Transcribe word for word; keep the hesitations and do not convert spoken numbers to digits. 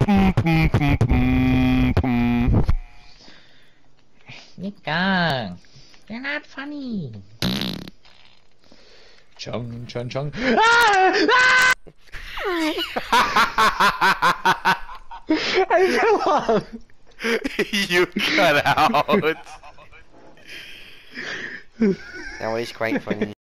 Nika, you're not funny. Chung, chung, chung. Ah! Ah! I fell off. You cut out. That was quite funny.